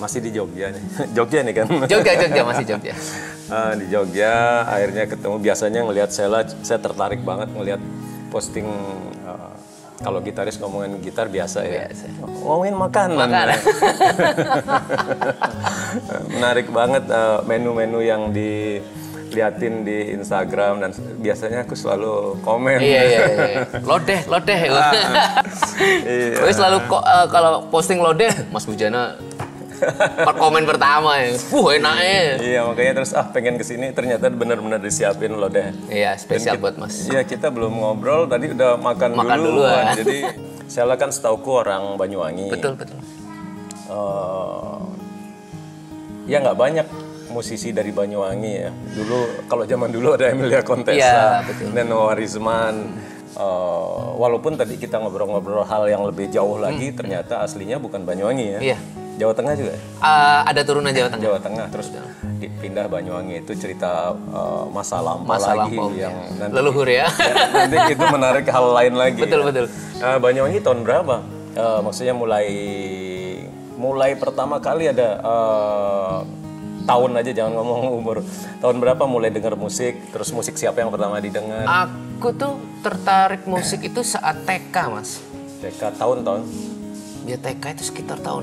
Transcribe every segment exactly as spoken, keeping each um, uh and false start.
masih di Jogja nih. Jogja nih kan? Jogja, Jogja, masih Jogja. uh, di Jogja, akhirnya ketemu. Biasanya ngelihat Sheila, saya tertarik banget ngelihat posting. Uh, kalau gitaris ngomongin gitar biasa ya. Biasa. Ngomongin makanan. Makanan. Menarik banget uh, menu-menu yang diliatin di Instagram dan biasanya aku selalu komen. Iya, iya, iya. Lodeh, lodeh. Iya. Gue selalu kok uh, kalau posting lodeh, Mas Bujana per komen pertama ya. Wuh, enaknya. Iya, makanya terus ah pengen kesini ternyata benar-benar disiapin lodeh. Iya, spesial buat Mas. Iya, kita belum ngobrol tadi udah makan, makan dulu. dulu ya. Jadi Sheila kan setauku orang Banyuwangi. Betul, betul. Uh, ya nggak banyak musisi dari Banyuwangi ya. Dulu kalau zaman dulu ada Emilia Contessa, ya, Neno Warisman. Uh, walaupun tadi kita ngobrol-ngobrol hal yang lebih jauh lagi, hmm. ternyata aslinya bukan Banyuwangi ya. Iya. Jawa Tengah juga? Uh, ada turunan Jawa Tengah. Jawa Tengah, terus dipindah Banyuwangi. Itu cerita uh, masa lampau masa lagi. Lampau, yang ya. nanti, leluhur ya. ya. Nanti itu menarik hal lain lagi. Betul, ya. betul. Uh, Banyuwangi tahun berapa? Uh, maksudnya mulai mulai pertama kali ada uh, tahun aja, jangan ngomong umur. Tahun berapa mulai dengar musik, terus musik siapa yang pertama didengar? Aku tuh tertarik musik itu saat T K, Mas. T K tahun-tahun? Ya T K itu sekitar tahun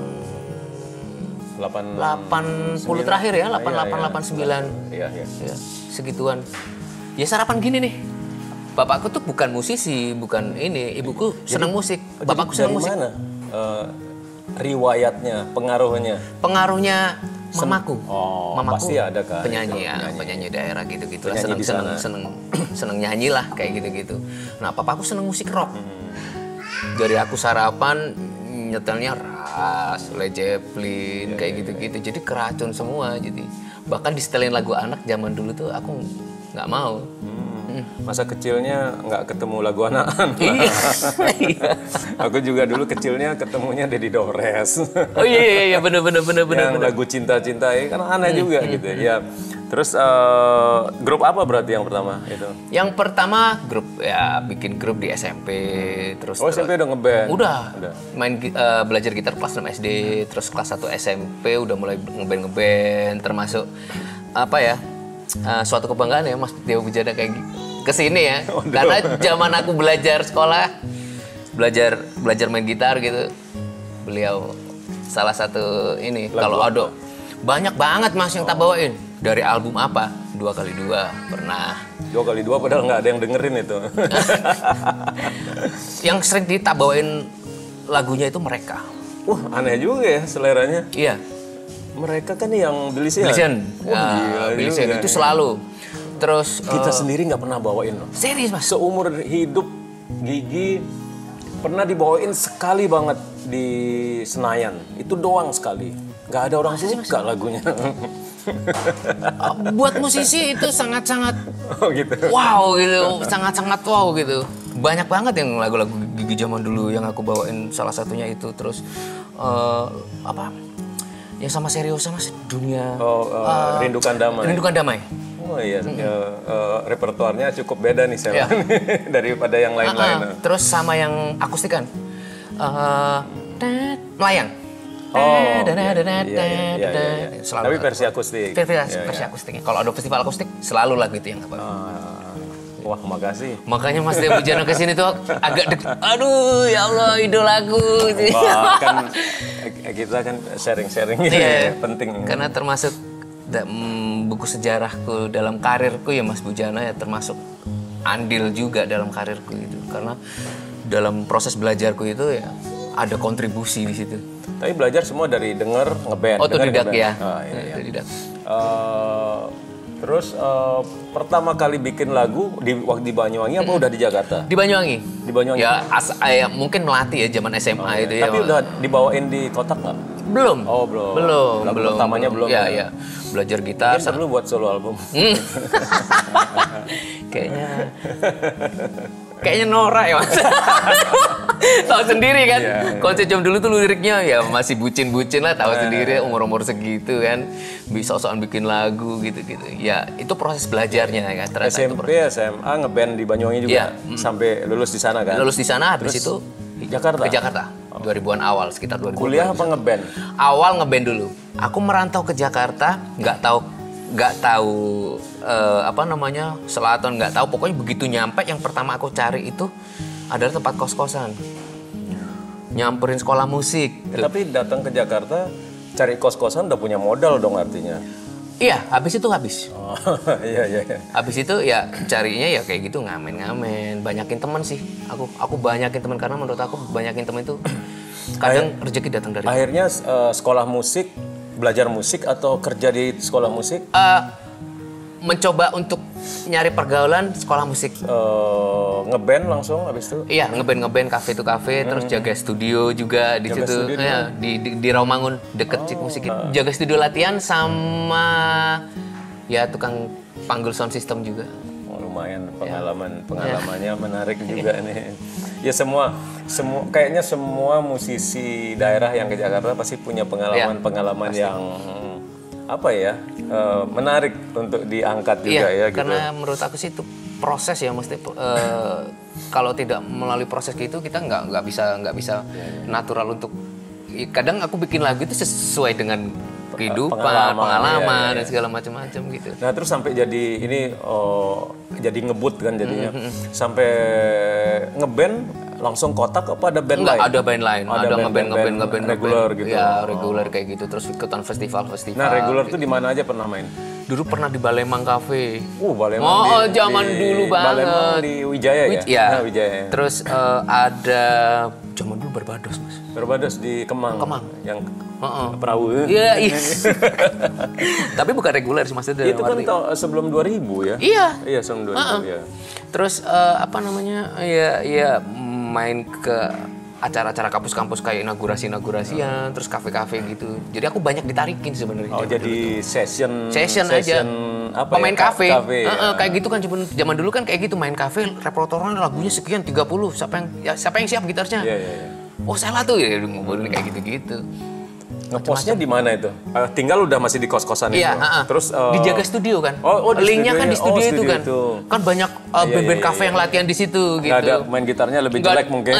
delapan puluh terakhir ya, delapan puluh delapan, iya, delapan puluh sembilan. Iya, iya. Ya, segituan. Ya sarapan gini nih. Bapakku tuh bukan musisi, bukan ini. Ibuku senang musik. Bapakku senang musik. Dari mana? Uh, riwayatnya, pengaruhnya? Pengaruhnya mamaku. Oh, mamaku pasti ada kan. Penyanyi ya, penyanyi, penyanyi daerah gitu-gitu lah. Seneng, di seneng, sana. seneng, seneng nyanyi lah kayak gitu-gitu. Nah, papaku seneng musik rock. Hmm. Dari aku sarapan nyetelnya Ras, Led Zeppelin, yeah, kayak gitu-gitu. Jadi keracun semua. Jadi bahkan disetelin lagu anak zaman dulu tuh aku nggak mau. Hmm. Masa kecilnya nggak ketemu lagu anak-anak. Iya. Aku juga dulu kecilnya ketemunya Dedi Dores. Oh iya iya iya bener bener bener bener. Yang lagu cinta-cinta ya kan aneh hmm, juga hmm, gitu hmm. ya. Terus uh, grup apa berarti yang pertama itu? Yang pertama grup ya bikin grup di S M P terus. Oh S M P udah ngeband? Udah. udah. Main uh, belajar gitar kelas enam S D terus kelas satu S M P udah mulai ngeband ngeband termasuk apa ya uh, suatu kebanggaan ya Mas Dewa Bujana kayak kesini ya. Oh, karena zaman aku belajar sekolah belajar belajar main gitar gitu beliau salah satu ini kalau ada banyak banget Mas yang tak bawain. Dari album apa? Dua kali dua pernah. Dua kali dua padahal nggak ada yang dengerin itu. Yang sering kita bawain lagunya itu Mereka. Wah aneh juga ya seleranya. Iya. Mereka kan yang Delicious. Delicious. Wah gila Delicious itu selalu. Terus kita uh, sendiri nggak pernah bawain loh. Serius Mas? Seumur hidup Gigi pernah dibawain sekali banget di Senayan. Itu doang sekali. Nggak ada orang Masih, suka mas? Lagunya. Buat musisi itu sangat-sangat oh, gitu. wow gitu, sangat-sangat wow gitu. Banyak banget yang lagu-lagu Gigi zaman dulu yang aku bawain salah satunya itu terus uh, apa? Yang sama serius sama dunia. Oh, uh, uh, Rindukan Damai. Rindukan Damai. Oh iya, mm-hmm. ya, uh, repertoarnya cukup beda nih saya yeah. daripada yang lain-lain. Uh-uh. Terus sama yang akustikan, uh, Melayang. Oh, iya, iya, iya, iya. Selalu tapi versi akustik. Versi, ya, versi ya. akustiknya. Kalau ada festival akustik, selalu lagu itu yang apa? Uh, wah, makasih. Makanya Mas Dewa Bujana kesini tuh agak deg. Aduh, ya Allah, idolaku. Wah, kan kita kan sharing-sharing ini yeah, penting. Karena termasuk da, mm, buku sejarahku dalam karirku ya Mas Bujana ya termasuk andil juga dalam karirku itu. Karena dalam proses belajarku itu ya ada kontribusi di situ. Tapi belajar semua dari denger ngeband. Otodidak ya. Oh, iya, iya. Otodidak. Uh, terus uh, pertama kali bikin lagu di waktu di Banyuwangi apa hmm. udah di Jakarta? Di Banyuwangi. Di Banyuwangi. Ya, as, ya mungkin melatih ya zaman S M A oh, itu ya. Tapi ya. udah dibawain di kotak nggak? Belum. Oh belum. Belum. Lagu belum. pertamanya belum. Ya ya. Belajar gitar. Mungkin perlu buat solo album. Hmm. Kayaknya. Kayaknya norak ya Mas. Tahu sendiri kan, yeah, yeah. Konsep jam dulu tuh liriknya ya masih bucin-bucin lah, tahu yeah, sendiri umur-umur segitu kan, bisa sosokan bikin lagu gitu-gitu. Ya itu proses belajarnya kan. Ternyata S M P, S M A ngeband di Banyuwangi juga, yeah. sampai lulus di sana kan? Lulus di sana, habis Terus itu di Jakarta? Ke Jakarta, oh. dua ribuan awal, sekitar dua ribuan. Kuliah apa ngeband? Awal ngeband dulu. Aku merantau ke Jakarta, nggak tahu nggak tahu eh, apa namanya selatan, nggak tahu. Pokoknya begitu nyampe, yang pertama aku cari itu adalah tempat kos-kosan. Nyamperin sekolah musik. Ya, tapi datang ke Jakarta cari kos-kosan udah punya modal dong artinya. Iya, habis itu habis. Oh, iya iya. iya. Habis itu ya carinya ya kayak gitu, ngamen-ngamen, banyakin teman sih. Aku aku banyakin teman karena menurut aku banyakin teman itu kadang rezeki datang dari. Akhirnya eh, sekolah musik, belajar musik atau kerja di sekolah musik? Eh, mencoba untuk nyari pergaulan sekolah musik. Eh, ngeband langsung habis itu? Iya, ngeband ngeband kafe to kafe, terus jaga studio juga di Jaga situ. studio di Ya, di, di di Rawamangun deket Cik Musik. Jaga studio latihan sama ya tukang panggul sound system juga. Oh, lumayan pengalaman pengalamannya menarik juga nih. Ya semua semua kayaknya semua musisi daerah yang ke Jakarta pasti punya pengalaman-pengalaman yang apa ya eh, menarik untuk diangkat juga Iya, ya gitu. karena menurut aku sih itu proses ya, mesti eh, kalau tidak melalui proses gitu kita nggak nggak bisa nggak bisa natural untuk. Kadang aku bikin lagu itu sesuai dengan kehidupan, Pengalaman, pengalaman, iya, iya. dan segala macam-macam gitu. Nah terus sampai jadi ini oh, jadi ngebut kan jadinya. Sampai ngeband langsung kotak apa ada band Enggak, lain? ada band lain, Oh, ada band- ngeband ngeband band ngeband reguler ngeband. gitu. Ya, reguler kayak gitu, terus ikutan festival-festival. Nah reguler tuh di mana aja pernah main? Dulu pernah di Balemang Cafe. Uh Balemang Oh, di, zaman di- dulu banget. Balemang di Wijaya ya? Wij- ya. Nah, Wijaya. Terus eh, ada zaman dulu Barbados, Mas. Barbados di Kemang. Kemang. Yang Heeh. perahu. Iya, iya. Tapi bukan reguler sih, Mas. Itu kan tahun- sebelum dua ribu ya? Iya. Iya sebelum dua ribu ya. Terus eh, apa namanya? Ya, ya main ke acara-acara kampus-kampus kayak inaugurasi-inaugurasian, terus kafe-kafe gitu. Jadi aku banyak ditarikin sebenarnya. Oh jadi session Session aja. apa Pemain ya? kafe. Kafe, Heeh, ya. kayak gitu kan zaman zaman dulu kan kayak gitu, main kafe, repertoarnya lagunya sekian tiga puluh. Siapa yang ya, siapa yang siap gitarnya? Iya iya iya. Oh, salah tuh ya ngobrolin kayak gitu-gitu. Ngepostnya di mana itu? Eh, tinggal udah masih di kos-kosan itu. Iya, heeh. Terus eh, dijaga studio kan. Oh, oh, di linknya kan di studionya. studio Oh, itu studio kan. itu. Kan banyak uh, Iya, band-band iya, kafe iya. yang latihan di situ gitu. nggak ada main gitarnya lebih Nggak- jelek mungkin.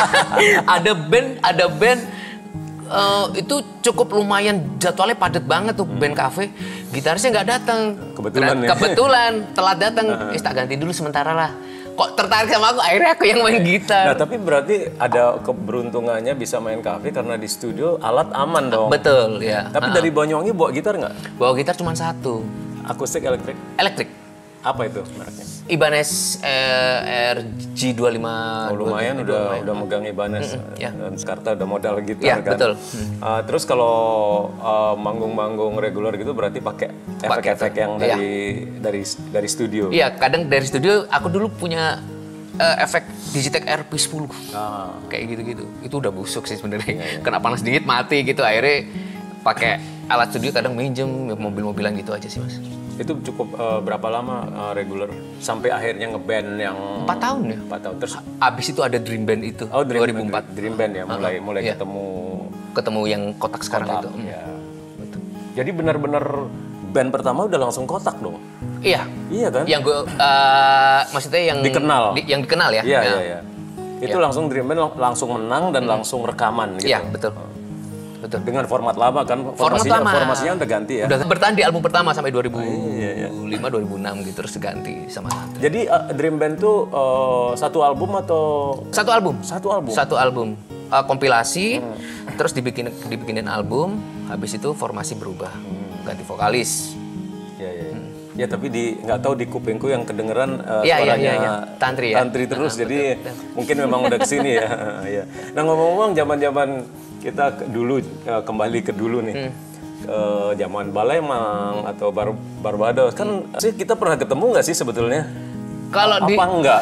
ada band, ada band eh, itu cukup lumayan jadwalnya padat banget tuh band kafe. Gitarisnya nggak datang. Kebetulan Ter- ya. Kebetulan telat datang. Eh, tak ganti dulu sementara lah. Kok tertarik sama aku? Akhirnya aku yang main gitar. Nah tapi berarti ada keberuntungannya bisa main kafe karena di studio alat aman dong. Betul ya. Tapi dari Banyuwangi bawa gitar nggak? Bawa gitar cuma satu, Akustik, elektrik? elektrik. Apa itu mereknya? Ibanez eh, R G dua puluh lima. Oh, lumayan udah udah megang Ibanez. ya. Dan Skarta udah modal gitar Iya, kan. betul. Uh, terus kalau uh, manggung-manggung reguler gitu berarti pakai efek-efek yang Iya. dari dari dari studio. Iya, kadang dari studio aku dulu punya eh, efek Digitech R P sepuluh. Ah. Kayak gitu-gitu. Itu udah busuk sih sebenarnya. Kena panas dingin mati gitu. Akhirnya pakai alat studio kadang minjem mobil-mobilan gitu aja sih, Mas. Itu cukup uh, berapa lama uh, reguler sampai akhirnya ngeband yang Empat tahun ya. empat tahun terus Abis itu ada Dream Band itu. oh Dream, dua ribu empat. Dream Band ya mulai mulai iya. ketemu Ketemu yang kotak sekarang itu. ya. Jadi benar-benar band pertama udah langsung kotak dong. Iya. Iya kan? Yang gue, eh, maksudnya yang Dikenal. di- yang dikenal ya. Iya Ya. iya iya. Itu langsung Dream Band lang- langsung menang dan langsung rekaman gitu. Iya, betul. Betul. Dengan format lama kan Format formasinya lama. formasinya udah ganti ya. Udah bertahan di album pertama sampai dua ribu iya, lima dua ribu enam gitu, terus ganti sama satu. Jadi uh, Dream Band tuh uh, satu album atau Satu album. satu album? Satu album. Uh, kompilasi, terus dibikin dibikinin album, habis itu formasi berubah. Ganti vokalis. Ya ya. ya. Ya tapi di nggak tahu di kupingku yang kedengeran uh, Iya, iya, suaranya iya, iya. Tantri ya? Tantri terus Ah, jadi mungkin memang udah kesini ya. ya. Nah ngomong-ngomong zaman-zaman kita ke- dulu uh, kembali ke dulu nih. Hmm. Ke zaman Balemang atau Bar Barbados kan sih kita pernah ketemu nggak sih sebetulnya? Kalau di Apa enggak?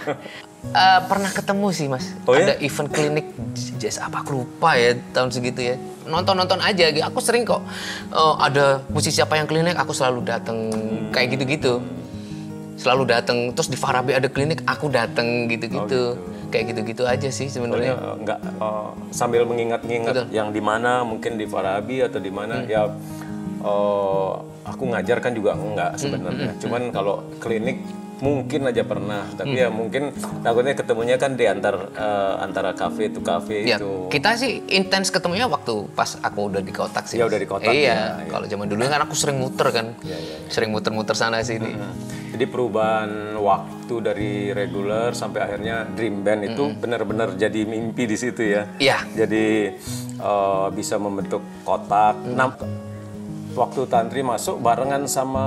uh, pernah ketemu sih, Mas. Oh, ya? Ada event klinik jazz apa aku lupa ya tahun segitu ya. Nonton-nonton aja gitu. Aku sering kok uh, ada musisi apa yang klinik, aku selalu datang kayak gitu-gitu. Selalu datang, terus di Farabi ada klinik, aku datang gitu-gitu. Kayak gitu-gitu aja sih sebenarnya. Soalnya, uh, enggak uh, sambil mengingat-ingat yang di mana mungkin di Farabi atau di mana ya uh, aku ngajar kan juga enggak sebenarnya. Cuman kalau klinik mungkin aja pernah, tapi ya mungkin takutnya ketemunya kan di antar eh, antara kafe itu kafe Ya, itu. kita sih intens ketemunya waktu pas aku udah di kotak sih. Ya, udah di kotak, Iya, ya, ya. kalau zaman dulu kan aku sering muter kan. Ya, ya, ya. Sering muter-muter sana sini. Hmm. Jadi perubahan waktu dari regular sampai akhirnya Dream Band itu benar-benar jadi mimpi di situ ya. Iya. Jadi eh, bisa membentuk kotak. Nah, waktu Tantri masuk barengan sama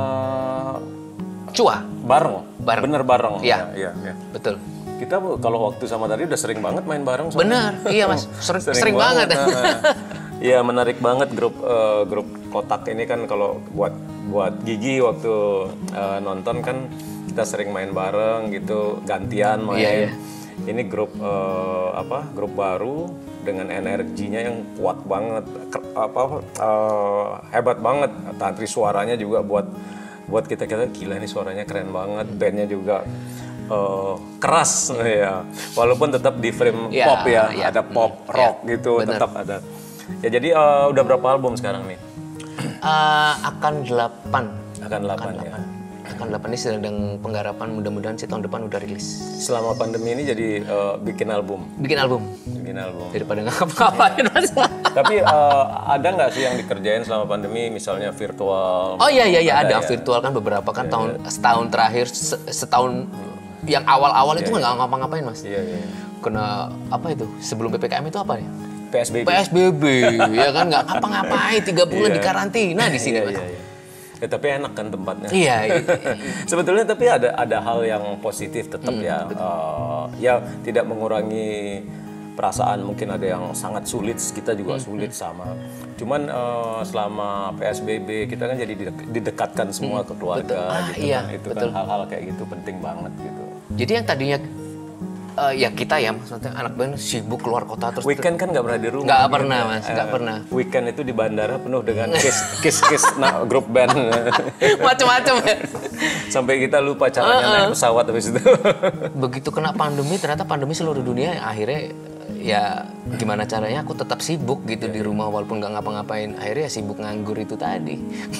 Cua, bareng, Bareng. bener bareng. Iya. Ya, ya, ya. betul. Kita kalau waktu sama tadi udah sering banget main bareng. soalnya. Bener, iya mas, sering, sering, banget. Nah, Iya menarik banget grup eh, grup kotak ini kan kalau buat buat Gigi waktu eh, nonton kan kita sering main bareng gitu gantian main. Iya, iya. Ini grup eh, apa grup baru dengan energinya yang kuat banget, Ker- apa eh, hebat banget. Tantri suaranya juga buat buat kita kita gila nih suaranya keren banget, bandnya juga eh, keras ya, walaupun tetap di frame Ya, pop ya, ya. ada pop Hmm, rock ya, gitu, bener. tetap ada. Ya jadi eh, udah berapa album sekarang nih? Eh, akan delapan. Akan delapan ya. Akan delapan ini sedang penggarapan, mudah-mudahan sih tahun depan udah rilis. Selama pandemi ini jadi eh, bikin album, Bikin album, bikin album. daripada nggak ngapa-ngapain mas. Tapi eh, ada nggak sih yang dikerjain selama pandemi, misalnya virtual? Oh iya iya iya ada, virtual kan beberapa kan tahun setahun terakhir se- setahun yang awal-awal itu nggak ngapa-ngapain mas. Iya iya. Kena apa itu sebelum P P K M itu apa nih? P S B B. P S B B ya kan nggak ngapa-ngapain tiga bulan Iya. di karantina di sini Iya mas. iya iya. Ya, tapi enak kan tempatnya. Iya. iya. Sebetulnya tapi ada ada hal yang positif tetap ya. Eh, ya tidak mengurangi perasaan, mungkin ada yang sangat sulit, kita juga sulit sama. Cuman eh, selama P S B B kita kan jadi didek- didekatkan semua ke keluarga Ah, gitu iya, kan. Itu betul. kan hal-hal kayak gitu penting banget gitu. Jadi yang tadinya eh, ya kita ya maksudnya anak band sibuk keluar kota terus Weekend kan nggak pernah di rumah. nggak gitu. pernah mas nggak Eh, pernah Weekend itu di bandara penuh dengan kiss kiss kiss nah, grup band. macam-macam ya. Sampai kita lupa caranya naik pesawat habis itu. Begitu kena pandemi ternyata pandemi seluruh dunia akhirnya ya gimana caranya aku tetap sibuk gitu di rumah walaupun nggak ngapa-ngapain akhirnya ya sibuk nganggur itu tadi.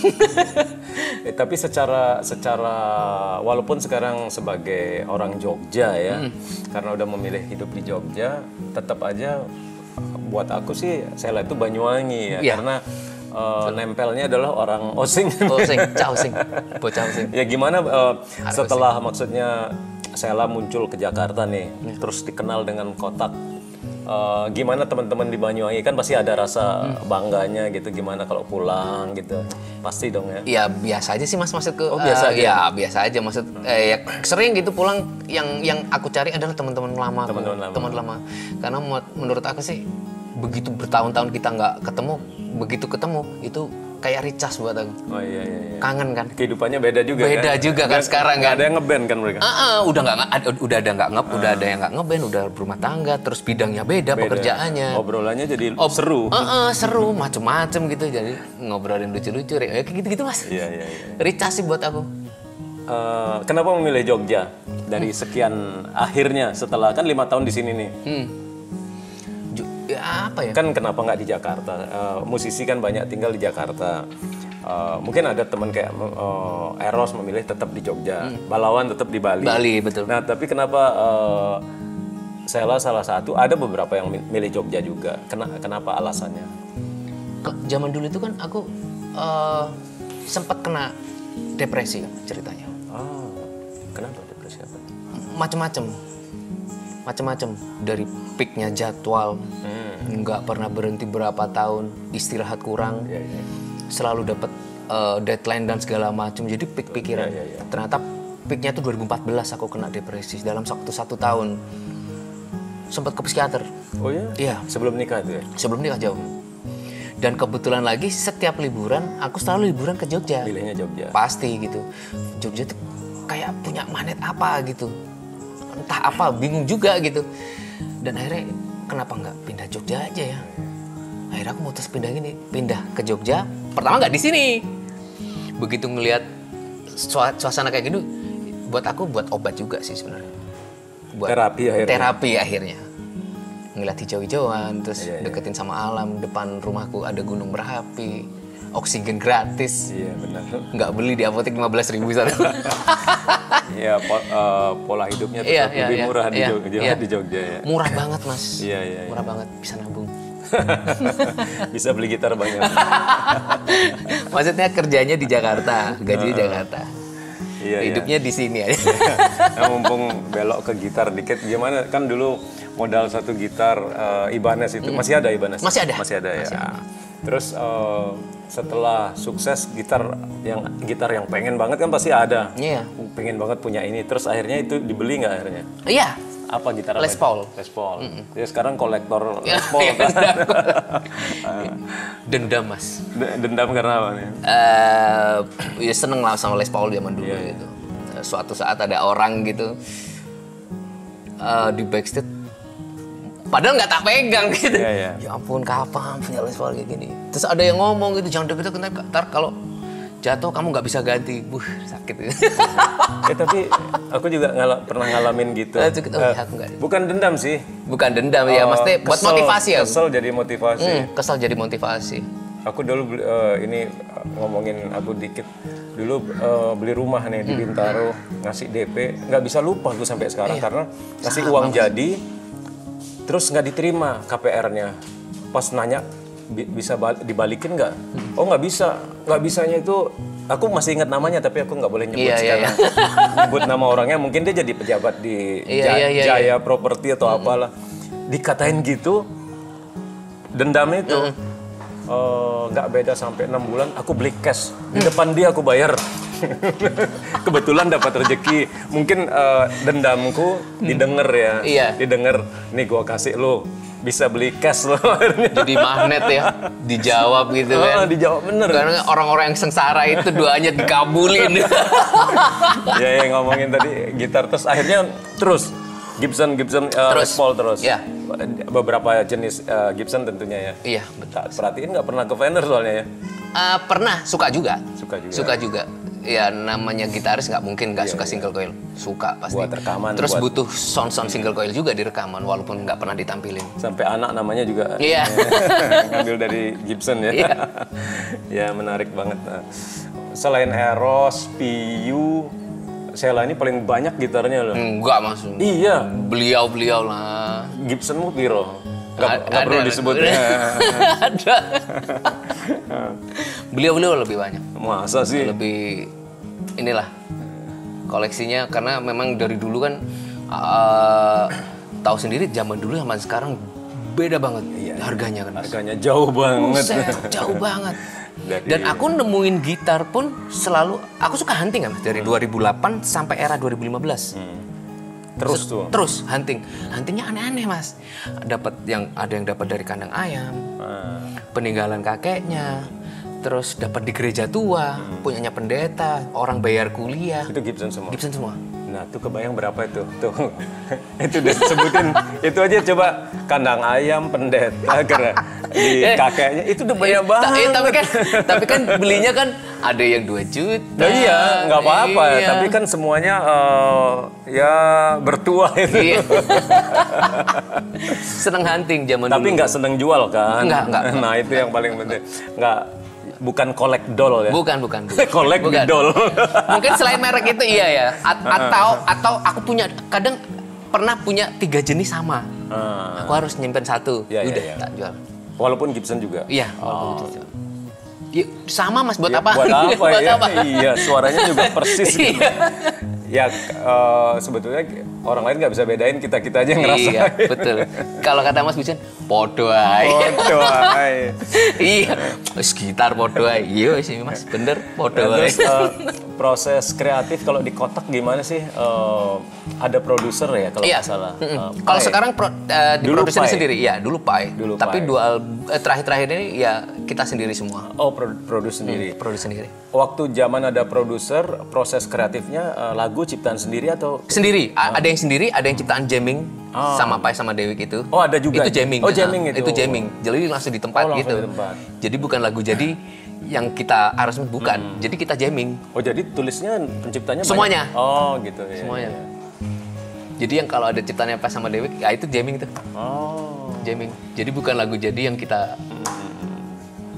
Eh, tapi secara secara walaupun sekarang sebagai orang Jogja ya, karena udah memilih hidup di Jogja, tetap aja buat aku sih Sela itu Banyuwangi ya, Iya. karena eh, nempelnya adalah orang Osing. Osing, cah Osing, bocah Osing. Ya gimana eh, setelah maksudnya Sela muncul ke Jakarta nih, terus dikenal dengan kotak. Eh, gimana teman-teman di Banyuwangi kan pasti ada rasa bangganya gitu, gimana kalau pulang gitu, pasti dong ya. Ya biasa aja sih mas maksud ke Oh, biasa eh, aja? ya biasa aja maksud eh, ya sering gitu pulang yang yang aku cari adalah teman-teman lama aku, Teman-teman lama. teman lama karena mo- menurut aku sih begitu bertahun-tahun kita nggak ketemu begitu ketemu itu kayak recharge buat aku Oh iya iya. iya. kangen kan. Kehidupannya beda juga Beda kan? juga kan Nggak- sekarang nggak kan. ada yang ngeband kan mereka? Ah, ah, udah nggak ada udah ada nggak ngep udah ada yang nggak ngeband udah berumah tangga terus bidangnya beda, pekerjaannya. Obrolannya jadi Oh, seru. ah, ah, seru macem-macem gitu jadi ngobrolin lucu-lucu ya kayak gitu-gitu mas. Iya iya iya. Recharge sih buat aku. Eh, kenapa memilih Jogja dari sekian akhirnya setelah kan lima tahun di sini nih? Hmm. Ju- ya apa ya? Kan kenapa nggak di Jakarta? Eh, musisi kan banyak tinggal di Jakarta. Eh, mungkin ada teman kayak eh, Eros memilih tetap di Jogja, Balawan tetap di Bali. Bali betul. Nah tapi kenapa eh, Sela salah satu, ada beberapa yang mi- milih Jogja juga. Kena- Kenapa alasannya? Ke- zaman dulu itu kan aku eh, sempat kena depresi kan ceritanya. Oh, kenapa depresi apa? Macem-macem, macem-macem dari peaknya jadwal, nggak pernah berhenti berapa tahun, istirahat kurang, Iya iya. selalu dapat eh, deadline dan segala macam. Jadi peak pikiran. Iya, iya, iya. Ternyata peaknya itu dua ribu empat belas aku kena depresi dalam waktu satu tahun. Sempat ke psikiater. Oh iya? Iya. Sebelum nikah itu ya? Sebelum nikah jauh. Dan kebetulan lagi setiap liburan aku selalu liburan ke Jogja. Pilihnya Jogja. Pasti gitu. Jogja tuh kayak punya magnet apa gitu. Entah apa, bingung juga gitu. Dan akhirnya kenapa nggak pindah Jogja aja ya? Akhirnya aku mutus pindah gini, pindah ke Jogja. Pertama nggak di sini. Begitu ngelihat sua- suasana kayak gitu, buat aku buat obat juga sih sebenarnya. Buat Terapi akhirnya. Terapi akhirnya. Ngeliat hijau-hijauan, terus Iya, iya. deketin sama alam. Depan rumahku ada gunung berapi. oksigen gratis. Iya benar. Nggak beli di apotek lima belas ribu sana. Iya po, uh, pola hidupnya tetap Iya, iya, lebih iya. murah di Iya, Jogja, iya. di Jogja ya. Murah banget mas. Iya iya. iya. Murah banget, bisa nabung. Bisa beli gitar banyak. Maksudnya kerjanya di Jakarta, gajinya di Jakarta. Iya, Hidupnya di sini aja. Nah, mumpung belok ke gitar dikit, gimana? Kan dulu modal satu gitar uh, Ibanez itu masih ada Ibanez? Masih ada. Masih ada ya. Masih ada. Terus uh, setelah sukses gitar yang gitar yang pengen banget kan pasti ada. Iya. Pengen banget punya ini. Terus akhirnya itu dibeli nggak akhirnya? Iya. Apa gitar? Les apa? Paul. Les Paul. Ya sekarang kolektor Ya, Les Paul. ya, Kan? Dendam mas. D- Dendam karena apa nih? Eh, ya seneng lah sama Les Paul zaman dulu Iya, gitu. Suatu saat ada orang gitu eh, di backstage, padahal nggak tak pegang gitu. Iya, iya. Ya ampun, kapan punya Les Paul kayak gini? Terus ada yang ngomong gitu, jangan deket-deket, ntar kalau jatuh kamu nggak bisa ganti. Buh, sakit. Eh tapi aku juga ngala- pernah ngalamin gitu. Eh, itu- oh, Eh, ya, aku nggak. bukan dendam sih. Bukan dendam ya, Eh, maksudnya buat kesel- motivasi ya. Kesel jadi motivasi. Hmm, kesel jadi motivasi. Aku dulu beli- eh, ini eh, ngomongin aku dikit. Dulu eh, beli rumah nih di Hmm. Bintaro, ngasih D P, nggak bisa lupa aku sampai sekarang Iya. karena ngasih uang jadi, terus nggak diterima K P R-nya. Pas nanya "Bi- bisa bal- dibalikin nggak? Hmm. Oh nggak bisa, nggak bisanya itu. Aku masih ingat namanya tapi aku nggak boleh nyebut Iya, iya, sekarang. Nyebut nama orangnya mungkin dia jadi pejabat di Iya, Ja- iya, iya, Jaya Properti atau apalah. Dikatain gitu, dendamnya itu eh, nggak beda sampai enam bulan. Aku beli cash di depan dia aku bayar. Kebetulan dapat rezeki. Mungkin eh, dendamku didengar ya. Iya. Didengar. Nih gua kasih lo bisa beli cash lo. Akhirnya. Jadi magnet ya, dijawab gitu kan. Ah, dijawab bener. Karena orang-orang yang sengsara itu doanya dikabulin. Ya, ya ngomongin tadi gitar terus akhirnya terus Gibson Gibson eh, Terus. Les Paul terus. Ya. Beberapa jenis eh, Gibson tentunya ya. Iya, betul. Tak perhatiin nggak pernah ke Fender soalnya ya. Eh, pernah, suka juga. Suka juga. Suka juga. Ya namanya gitaris nggak mungkin nggak suka single coil. Suka pasti. Buat rekaman, Terus buat- butuh sound-sound single coil juga di rekaman walaupun nggak pernah ditampilin. Sampai anak namanya juga Iya. ngambil dari Gibson ya. Iya. Ya menarik banget. Nah, selain Eros, Piyu, Sheila ini paling banyak gitarnya loh. Enggak mas. Iya, Beliau-beliau lah. Gibsonmu piro? Nggak, A- nggak perlu ada. disebut. Ada. Beliau-beliau lebih banyak. Masa sih? Lebih inilah koleksinya karena memang dari dulu kan uh, tahu sendiri zaman dulu sama sekarang beda banget harganya kan. Mas. Harganya jauh banget. Buset, jauh banget. Dari- Dan aku nemuin gitar pun selalu aku suka hunting kan Mas, dari dua ribu delapan sampai era dua ribu lima belas. Terus tuh. Terus hunting. Huntingnya aneh-aneh Mas. Dapat yang ada yang dapat dari kandang ayam, Ah, peninggalan kakeknya, terus dapat di gereja tua, punyanya pendeta, orang bayar kuliah, itu Gibson semua. Gibson semua. Nah, tuh kebayang berapa itu? Tuh. Itu udah sebutin. Itu aja coba kandang ayam, pendeta, karena di Eh, kakeknya itu udah banyak Ta- banget. eh, tapi kan, tapi kan belinya kan ada yang dua juta. Nah, iya, nggak apa-apa. Iya. Tapi kan semuanya eh, ya bertuah itu. Iya. Seneng hunting zaman Tapi dulu. nggak seneng jual kan? Nggak, nggak. Nah itu yang paling penting. Nggak, bukan collect doll ya. Bukan, bukan. bukan. Collect Bukan. doll. Mungkin selain merek itu iya ya. A- atau atau aku punya kadang pernah punya tiga jenis sama. Ah, Aku harus nyimpen satu. Iya, iya, Udah iya. tak jual. walaupun Gibson juga. Iya. Oh. walaupun itu. Ya, sama Mas buat Ya, apa? Buat apa Buat ya? apa? Iya, suaranya juga persis. gitu. Iya. Ya eh, sebetulnya orang lain nggak bisa bedain, kita kita aja ngerasa. Iya, betul. Kalau kata Mas Bijan, podo ae. Bodoh, ay. Iya, wis gitar podo ae. Iya sih Mas, bener podo Nah, ae. terus eh, proses kreatif kalau di kotak gimana sih? Eh, ada produser ya kalau Iya. nggak salah. Mm-mm. Eh, Kalau Pai. sekarang pro, eh, Dulu diproduksi Pai. sendiri, ya dulu Pai. Dulu Tapi Pai. dua al- eh, terakhir-terakhir ini ya kita sendiri semua, Oh, pro- produce sendiri. produksi sendiri. Waktu zaman ada produser, proses kreatifnya eh, lagu ciptaan sendiri atau? Sendiri, A- ada yang sendiri, ada yang ciptaan jamming sama Pai sama Dewi itu. Oh, ada juga? Itu jamming. Oh, jamming Nah, itu. Itu jamming. Jadi langsung di tempat Oh, langsung gitu. di tempat. Jadi bukan lagu jadi yang kita harus bukan. Hmm. Jadi kita jamming Oh, jadi tulisnya penciptanya banyak? Semuanya. Oh, gitu ya. semuanya. ya. Jadi yang kalau ada ciptaannya Pai sama Dewi, ya itu jamming tuh. Oh. Jamming. Jadi bukan lagu jadi yang kita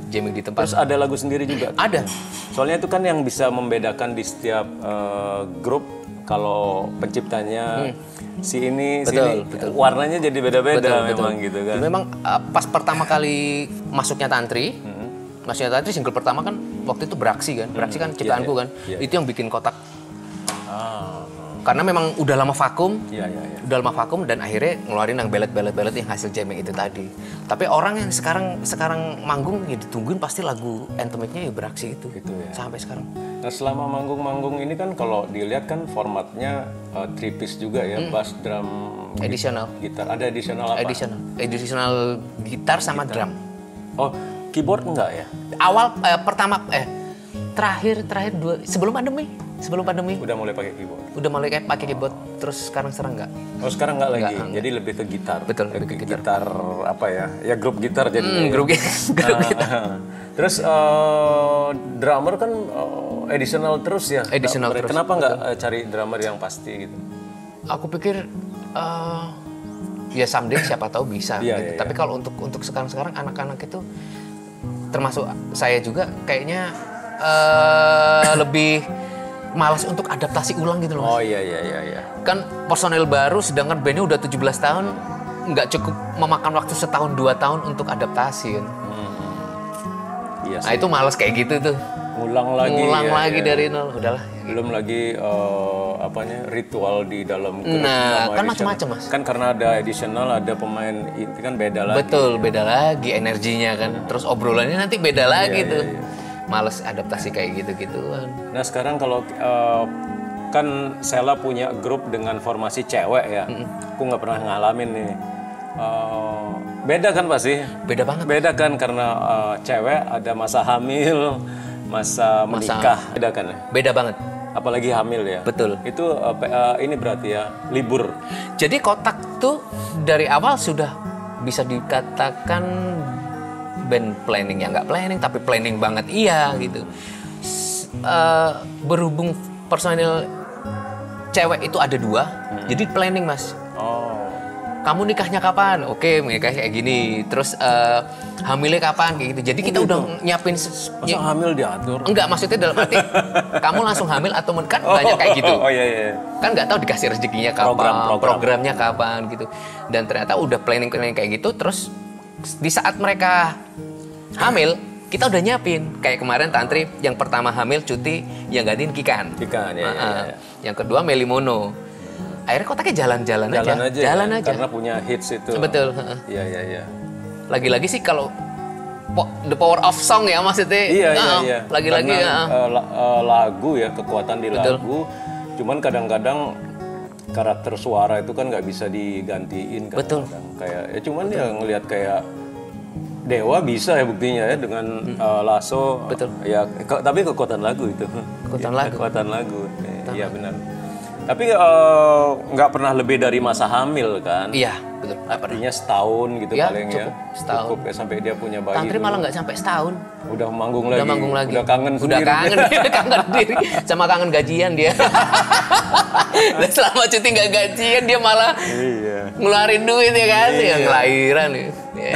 jamming di tempat. Terus ada lagu sendiri juga? Ada. Soalnya itu kan yang bisa membedakan di setiap uh, grup, kalau penciptanya hmm. si ini, betul, si ini, betul. warnanya jadi beda-beda betul, memang betul. gitu kan. Memang uh, pas pertama kali masuknya Tantri, hmm. masuknya Tantri single pertama kan waktu itu Beraksi kan, Beraksi kan ciptaanku yeah, kan, yeah. itu yang bikin kotak. Ah. Karena memang udah lama vakum, yeah, yeah, yeah. udah lama vakum dan akhirnya ngeluarin yang belet-belet-belet yang hasil jamming itu tadi. Tapi orang yang sekarang sekarang manggung ya ditungguin pasti lagu anthemicnya ya Beraksi itu, gitu ya. Sampai sekarang. Nah selama manggung-manggung ini kan kalau dilihat kan formatnya uh, three piece juga ya, hmm. bass, drum, additional, gitar. Ada additional apa? Additional, additional gitar sama gitar. Drum. Oh, keyboard enggak ya? Awal eh, pertama eh terakhir terakhir dua sebelum pandemi. Sebelum pandemi udah mulai pakai keyboard. Udah mulai kayak pakai keyboard, terus sekarang serang enggak? Oh sekarang enggak lagi. Enggak, jadi lebih ke gitar. Betul, lebih ke gitar. Gitar apa ya? Ya grup gitar jadi. Hmm, grup, grup gitar. Terus uh, drummer kan uh, additional terus ya. Additional terus. Kenapa nggak uh, cari drummer yang pasti gitu? Aku pikir uh, ya someday siapa tahu bisa. Iya, gitu. iya, Tapi iya. kalau untuk untuk sekarang-sekarang anak-anak itu termasuk saya juga kayaknya uh, lebih malas untuk adaptasi ulang gitu loh. Oh iya iya iya iya. Kan personel baru sedangkan bandnya udah tujuh belas tahun, nggak cukup memakan waktu setahun dua tahun untuk adaptasi kan. Hmm. Iya Nah itu malas kayak gitu tuh. Ngulang lagi. Ngulang ya, lagi ya. dari nol, udahlah. Belum lagi uh, apanya ritual di dalam grup. Nah, kan additional. macam-macam Mas. Kan karena ada additional, ada pemain itu kan beda lagi. Betul, beda lagi energinya kan. Terus obrolannya nanti beda lagi iya, tuh. iya, iya. Males adaptasi kayak gitu-gituan. Nah sekarang kalau uh, kan Sheila punya grup dengan formasi cewek ya, mm-hmm. aku nggak pernah ngalamin nih. Uh, beda kan pasti? Beda banget. Beda kan karena uh, cewek ada masa hamil, masa menikah, masa... beda kan? Beda banget. Apalagi hamil ya. Betul. Itu uh, uh, ini berarti ya libur. Jadi Kotak tuh dari awal sudah bisa dikatakan band planning ya nggak planning tapi planning banget iya gitu. Uh, berhubung personil cewek itu ada dua, hmm. jadi planning Mas. Oh. Kamu nikahnya kapan? Oke, nikah kayak gini. Terus uh, hamilnya kapan kayak gitu. Jadi kita oh, udah gitu. nyiapin. Masa ny- hamil diatur? Enggak, maksudnya dalam arti kamu langsung hamil atau kan oh, banyak kayak gitu. Oh iya iya. Kan nggak tahu dikasih rezekinya kapan, program, program. programnya kapan gitu. Dan ternyata udah planning-planning kayak gitu. Terus di saat mereka hamil, kita udah nyiapin. Kayak kemarin Tantri yang pertama hamil cuti, yang gantiin Kikan. Kikan ya, uh, ya, ya. Yang kedua Melimono. Akhirnya Kotaknya jalan-jalan aja. Jalan aja. Jalan ya, aja. Karena punya hits itu. Betul. Iya iya iya. Lagi-lagi sih kalau po- the power of song ya maksudnya. Iya iya uh, iya. Lagi-lagi karena, uh, uh, la- uh, lagu ya, kekuatan di betul. lagu. Cuman kadang-kadang karakter suara itu kan nggak bisa digantiin kan. Betul. Kayak ya cuman betul. Ya ngelihat kayak Dewa bisa ya buktinya ya dengan hmm. uh, Lasso. Betul. Ya ke- tapi kekuatan lagu itu. Kekuatan ya, lagu. Kekuatan lagu. Iya benar. Tapi nggak uh, pernah lebih dari masa hamil kan? Iya betul. Artinya setahun gitu ya, paling cukup, ya. Setahun. Cukup ya sampai dia punya bayi. Tantri malah nggak sampai setahun. Udah manggung Udah lagi. manggung lagi. Udah kangen Udah sendiri. kangen. kangen diri. Sama kangen gajian dia. Dan selama cuti nggak gajian dia malah iya. ngeluarin duit ya kan. Iya. Yang lahiran ya.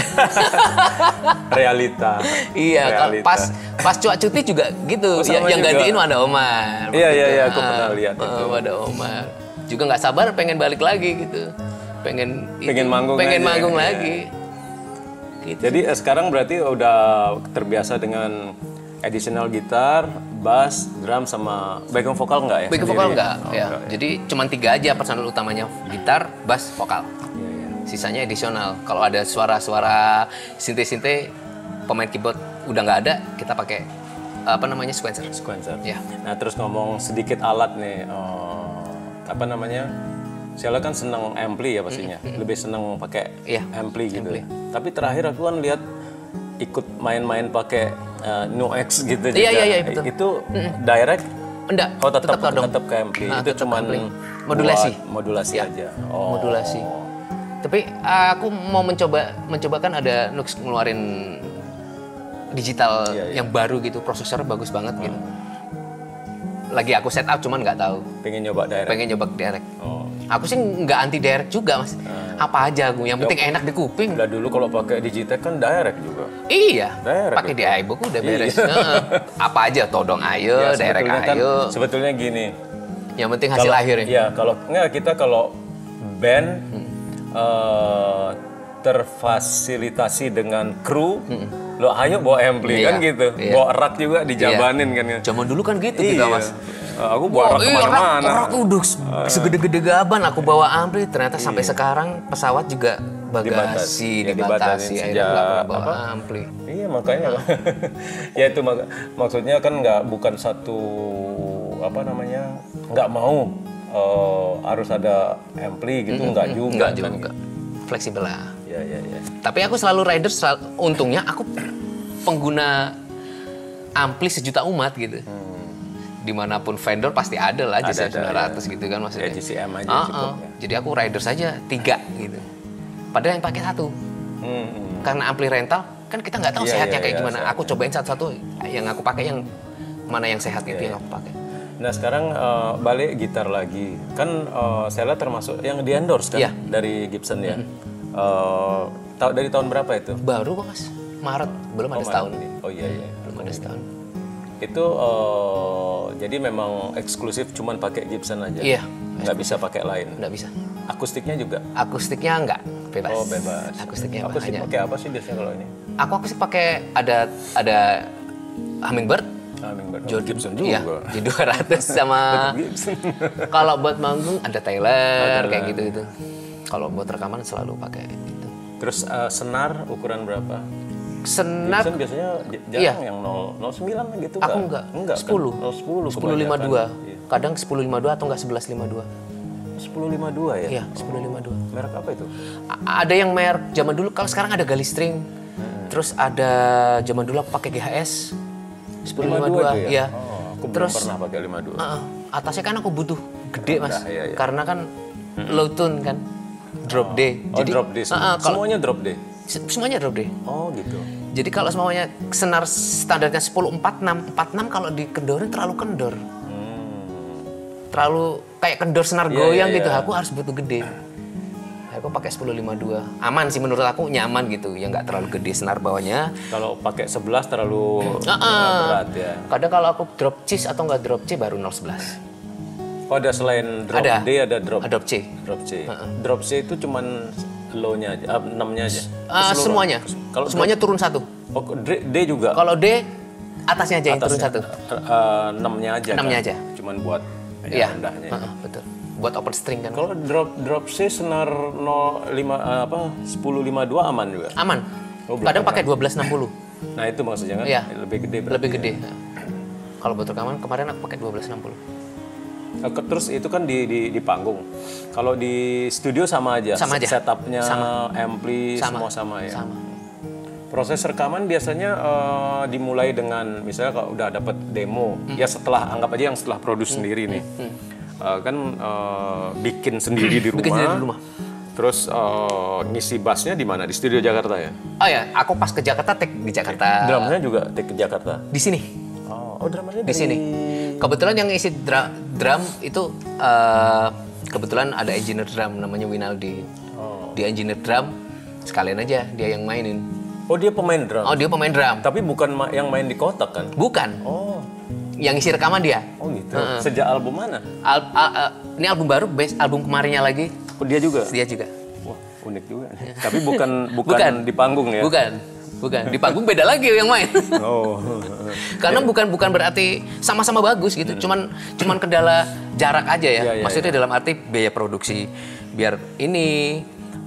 Realita. Iya. Realita. Pas pas cuak cuti juga gitu. Oh, ya, yang juga. gantiin ada Omar. Iya iya iya. Aku pernah lihat uh, itu. Ada Omar. Juga nggak sabar pengen balik lagi gitu. Pengen pengen itu, manggung pengen aja, manggung ya. lagi. Gitu. Jadi eh, sekarang berarti udah terbiasa dengan additional gitar, bass, drum sama backing vokal nggak ya? Backing sendiri? vokal enggak, Oh, ya. enggak, Jadi cuma tiga aja personel utamanya, gitar, bass, vokal. Iya, iya. Sisanya additional. Kalau ada suara-suara sinte-sinte, pemain keyboard udah nggak ada, kita pakai apa namanya sequencer. Sequencer. Ya. Nah terus ngomong sedikit alat nih, oh, apa namanya? Sheila kan seneng ampli ya pastinya, mm-hmm. lebih seneng pakai iya, ampli gitu. ampli. Tapi terakhir aku kan lihat ikut main-main pakai uh, NoX gitu iya, juga. Iya, iya, betul. Itu mm-hmm. direct? Enggak, oh, tetap tetap, tetap, tetap ke ampli. Nah, itu cuman modulasi. Modulasi ya. aja. Oh. Modulasi. Tapi aku mau mencoba mencoba kan ada Nux ngeluarin digital iya, iya. yang baru gitu, prosesornya bagus banget hmm. gitu. Lagi aku set up cuman nggak tahu. Pengen nyoba direct. Pengen nyoba direct. Oh. Aku sih nggak anti direct juga mas. Hmm. apa aja gue, yang penting enak di kuping. Lah dulu kalau pakai Digitech kan direct juga. Iya, Direct pakai di itu. iBook udah beres. Heeh. Apa aja, todong ayo, Ya, direct sebetulnya kan, ayo. sebetulnya gini. Yang penting hasil Kalau- akhirnya. Iya, kalau enggak kita kalau band eh, terfasilitasi dengan kru, lo ayo bawa ampli Iya, kan gitu, iya. bawa rak juga dijabanin kan ya. Zaman dulu kan gitu kita, Iya. Mas. Eh, aku bawa rak iya, kemana-mana. rak, rak udah segede-gede gaban aku bawa ampli, ternyata sampai sekarang pesawat juga bagasi, Dibatasi. Ya, dibatasi, dibatasin akhirnya nggak pernah sejak bawa apa? ampli. Iya makanya, ya itu mak- maksudnya kan nggak bukan satu apa namanya nggak mau eh, harus ada ampli gitu nggak juga. Enggak kan. juga, fleksibel lah. Ya ya ya. Tapi aku selalu rider, selalu, untungnya aku pengguna ampli sejuta umat gitu. Dimanapun vendor pasti ada lah J C M Hmm. Ada, sembilan ratus gitu kan maksudnya. Ya, J C M aja Ah, cukup, ah. ya. Jadi aku rider saja tiga gitu. Padahal yang pakai satu. Hmm, hmm. Karena ampli rental kan kita nggak tahu Iya, sehatnya iya, kayak iya, gimana. sehatnya. Aku cobain satu-satu yang aku pakai yang mana yang sehat itu Iya, yang aku pakai. Nah sekarang eh, balik gitar lagi, kan eh, Sheila termasuk yang di endorse kan Iya. dari Gibson ya. Eh, ta- dari tahun berapa itu? Baru kok Mas, Maret, belum ada setahun. Oh iya iya. Belum ada setahun. Itu eh, jadi memang eksklusif cuman pakai Gibson aja. Iya. Nggak bisa pakai lain. Nggak bisa. Akustiknya juga. Akustiknya enggak, bebas. Oh bebas. Akustiknya Akustik hanya. pakai apa sih biasanya kalau ini? Aku akustik pakai ada ada Hummingbird, Hummingbird. Jod- Gibson iya, juga. J dua ratus sama Gibson. kalau buat manggung ada Taylor kayak gitu gitu. Kalau buat rekaman selalu pakai itu. Terus eh, senar ukuran berapa? Senar Gibson biasanya j- jarang Iya. yang nol nol sembilan gitu aku nggak? enggak, Enggak sepuluh. kan? Oh, sepuluh. sepuluh lima kebanyakan. dua. Iya. Kadang sepuluh lima dua atau enggak sebelas lima dua. sepuluh lima dua ya? Iya, sepuluh lima dua. Merek apa itu? A- ada yang merek zaman dulu, kalau sekarang ada Gali String. Terus ada zaman dulu aku pakai G H S sepuluh lima dua, itu ya? iya. Oh, aku Terus belum pernah pakai lima dua. uh, uh, atasnya kan aku butuh gede Mas. Nah, iya, iya. Karena kan low tune kan. Drop D. Oh, drop D. uh, uh, kalau Semuanya drop D. se- semuanya drop D. Oh, gitu. Jadi kalau semuanya senar standarnya sepuluh empat enam, empat enam kalau dikendorin terlalu kendor. Terlalu kayak kendor senar Iya, goyang iya, gitu. iya. Aku harus butuh gede. Aku pakai sepuluh lima dua. Aman sih menurut aku, nyaman gitu. Ya nggak terlalu gede senar bawahnya. Kalau pakai sebelas terlalu Ah, ah. berat ya. Kadang kalau aku drop C atau nggak drop C baru nol sebelas. Oh, ada selain drop Ada. D ada drop Drop C. drop C. Drop C itu cuman low-nya aja, ah, enam-nya aja. Ah, Keseluruhan. semuanya. Kalau Semuanya turun satu. oh, D, D juga. Kalau D atasnya aja yang turun Atasnya, satu. eh, enam-nya aja. Enam-nya kan? aja. Cuman buat Iya. yang rendahnya. Heeh, betul. Buat open string kan. Kalau drop drop C senar nol lima eh, apa sepuluh lima dua aman juga. Aman. Oh, belum Kadang pakai dua belas enam puluh. Nah, itu maksudnya kan Iya. lebih gede berarti. Lebih gede. Kalau buat rekaman kemarin aku pakai dua belas enam puluh. Eh, ke- Terus itu kan di di, di panggung. Kalau di studio sama aja. Sama aja. Setupnya, ampli Sama. semua sama ya. Sama. Proses rekaman biasanya eh, dimulai dengan misalnya kalau udah dapat demo, Hmm. ya setelah anggap aja yang setelah produce sendiri nih, Eh, kan eh, bikin sendiri di rumah. Bikin sendiri di rumah. Terus eh, ngisi bassnya di mana? Di studio Jakarta ya? Oh ya, aku pas ke Jakarta take di Jakarta. Drumnya juga take ke Jakarta. Di sini. Oh, oh drummernya Di sini. Kebetulan yang isi dra- drum itu eh, kebetulan ada engineer drum namanya Winaldi. Oh. Dia engineer drum, sekalian aja dia yang mainin. Oh, dia pemain drum. Oh, dia pemain drum. Tapi bukan ma- yang main di kotak kan? Bukan. Oh. Yang isi rekaman dia. Oh gitu. Sejak album mana? Al- al- al- ini album baru, base album kemarinnya lagi. Oh, dia juga. Dia juga. Wah, unik juga. Tapi bukan bukan, Bukan. di panggung ya? Bukan. Bukan. Di panggung beda lagi yang main. Oh. Karena bukan bukan berarti sama-sama bagus gitu. Cuman cuman kendala jarak aja ya. Iya, iya, Maksudnya dalam arti biaya produksi. Biar ini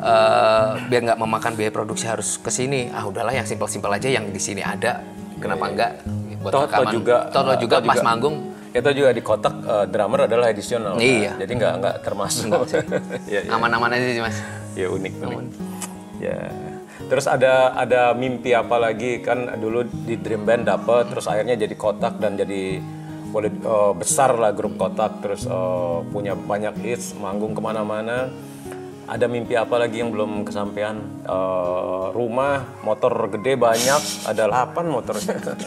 eh, biar nggak memakan biaya produksi harus ke sini. Ah udahlah yang simpel-simpel aja yang di sini ada. Kenapa enggak buat Toh, toh rekaman. juga, Toh, toh eh, juga toh pas juga- manggung. Itu juga di kotak eh, drummer adalah additional. Iya. Kan? Jadi nggak nggak termasuk. ya, ya. Aman-aman aja sih Mas. Ya unik unik. Ya. Terus ada ada mimpi apa lagi kan dulu di Dream Band dapet, terus akhirnya jadi kotak dan jadi boleh eh, besar lah grup kotak, terus eh, punya banyak hits, manggung kemana-mana. ada mimpi apa lagi yang belum kesampaian? Uh, rumah, motor gede banyak, ada delapan motor.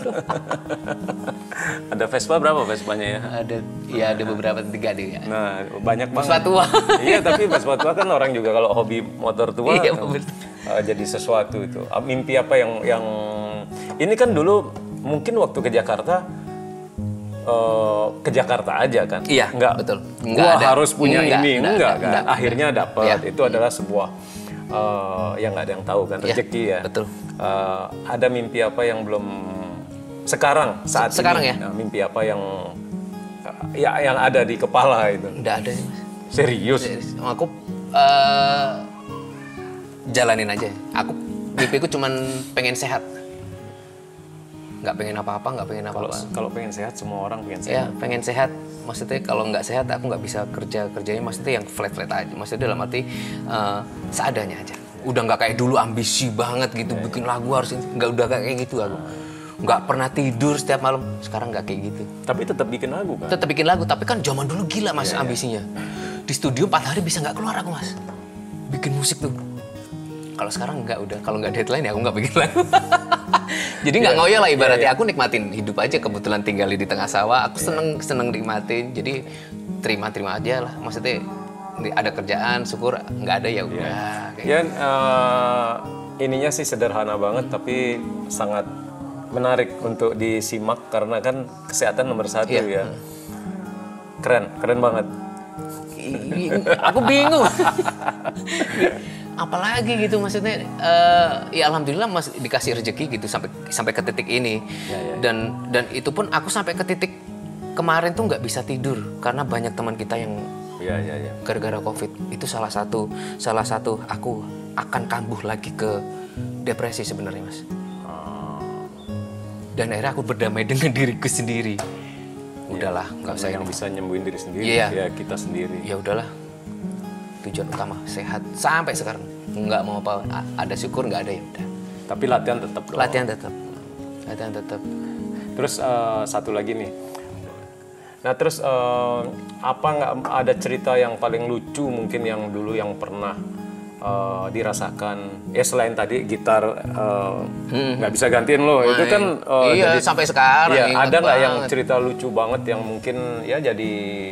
Ada Vespa berapa Vespanya ya? Ada, ya ada beberapa, tiga deh ya. Nah, banyak banget. Vespa tua. Iya, tapi Vespa tua kan orang juga kalau hobi motor tua Iya, kan, uh, jadi sesuatu itu. Uh, mimpi apa yang yang ini kan dulu mungkin waktu ke Jakarta Uh, ke Jakarta aja kan? Iya, enggak, betul. Enggak Nggak harus ada. punya Enggak, ini, enggak, enggak, enggak, kan? enggak. Akhirnya dapat. Iya. Itu adalah sebuah uh, yang nggak ada yang tahu kan, rezeki ya. Betul. Uh, ada mimpi apa yang belum sekarang saat Sekarang ini? ya? Nah, mimpi apa yang uh, ya yang ada di kepala itu? Nggak ada sih, Mas. Serius? Aku uh, jalanin aja. Aku mimpiku cuman pengen sehat. Nggak pengen apa-apa, nggak pengen Kalau apa-apa. kalau pengen sehat, semua orang pengen sehat. Ya, pengen sehat. Maksudnya kalau nggak sehat, aku nggak bisa kerja. Kerjanya maksudnya yang flat-flat aja. Maksudnya dalam arti uh, seadanya aja. Udah nggak kayak dulu ambisi banget gitu, yeah, bikin lagu harus ini. Nggak udah kayak gitu aku. Nggak pernah tidur setiap malam. Sekarang nggak kayak gitu. Tapi tetap bikin lagu kan? Tetap bikin lagu, tapi kan zaman dulu gila Mas, Yeah, ambisinya. Di studio empat hari bisa nggak keluar aku Mas. Bikin musik tuh. Kalau sekarang nggak, udah kalau nggak deadline ya aku nggak bikin lagu. Jadi nggak Yeah, ngoyo lah ibaratnya, yeah, yeah. aku nikmatin hidup aja, kebetulan tinggal di tengah sawah, aku seneng seneng nikmatin, jadi terima-terima aja lah, maksudnya ada kerjaan, syukur, nggak ada ya udah. Yeah. Kayak Ya, uh, ininya sih sederhana banget, tapi sangat menarik untuk disimak karena kan kesehatan nomor satu Iya. ya. Keren, keren banget. I- aku bingung. Apalagi gitu maksudnya, eh, ya alhamdulillah Mas dikasih rezeki gitu sampai sampai ke titik ini. Ya, ya. Dan dan itu pun aku sampai ke titik kemarin tuh nggak bisa tidur karena banyak teman kita yang Ya, ya, ya. gara-gara COVID. Itu salah satu salah satu aku akan kambuh lagi ke depresi sebenarnya Mas. Dan akhirnya aku berdamai dengan diriku sendiri. Udahlah, nggak usah Yang ini. bisa nyembuhin diri sendiri, Iya. ya kita sendiri. Ya udahlah, tujuan utama sehat sampai sekarang, nggak mau apa, a- ada syukur nggak ada ya udah. Tapi latihan tetap dong. Latihan tetap, latihan tetap. Terus uh, satu lagi nih. Nah terus uh, apa nggak ada cerita yang paling lucu mungkin yang dulu yang pernah uh, dirasakan? Ya selain tadi gitar uh, nggak bisa gantiin lo, itu kan uh, Iya, jadi, sampai sekarang iya, ingat ada nggak yang banget. cerita lucu banget yang mungkin ya jadi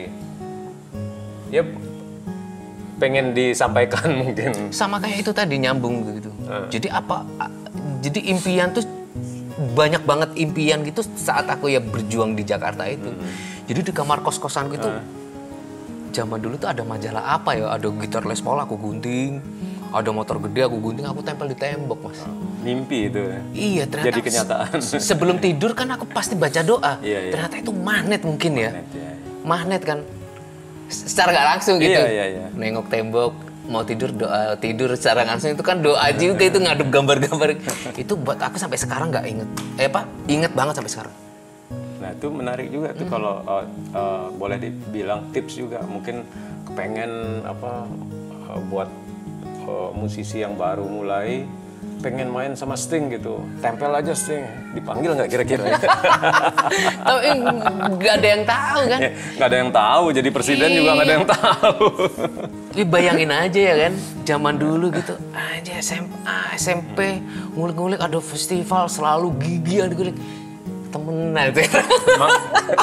ya pengen disampaikan mungkin? Sama kayak itu tadi nyambung gitu. Jadi apa? a- Jadi impian tuh banyak banget impian gitu saat aku ya berjuang di Jakarta itu. Jadi di kamar kos-kosanku itu zaman dulu tuh ada majalah apa ya? Ada gitar Les Paul aku gunting, ada motor gede aku gunting, aku tempel di tembok Mas. Mimpi itu. Iya ternyata Jadi kenyataan. se- sebelum tidur kan aku pasti baca doa. Iya, iya. Ternyata itu magnet mungkin ya. Magnet, ya. Magnet kan. S- Secara nggak langsung gitu. Iya, iya, iya. Nengok tembok, mau tidur doa, tidur secara nggak langsung itu kan doa juga itu ngadep gambar-gambar. Itu buat aku sampai sekarang nggak inget. Eh apa? Inget banget sampai sekarang. Nah itu menarik juga tuh kalau uh, uh, boleh dibilang tips juga mungkin kepengen apa uh, buat uh, musisi yang baru mulai pengen main sama Sting gitu, tempel aja Sting, dipanggil nggak kira-kira? Tapi nggak ada yang tahu kan. Nggak ada yang tahu, jadi presiden juga nggak ada yang tahu. Ih, bayangin aja ya kan, zaman dulu gitu, aja S M A, S M P, ngulik-ngulik ada festival selalu gigi yang digulik. Temenan itu. Ma-